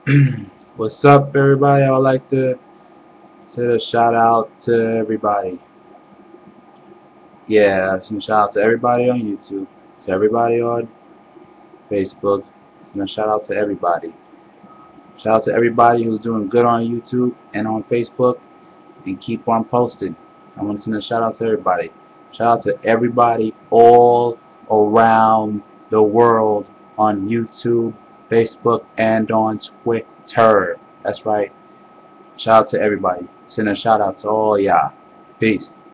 What's up, everybody? I would like to send a shout out to everybody. Yeah, send a shout out to everybody on YouTube, to everybody on Facebook. Send a shout out to everybody. Shout out to everybody who's doing good on YouTube and on Facebook, and keep on posting. I want to send a shout out to everybody. Shout out to everybody all around the world on YouTube, Facebook, and on Twitter. That's right. Shout out to everybody. Send a shout out to all y'all. Peace.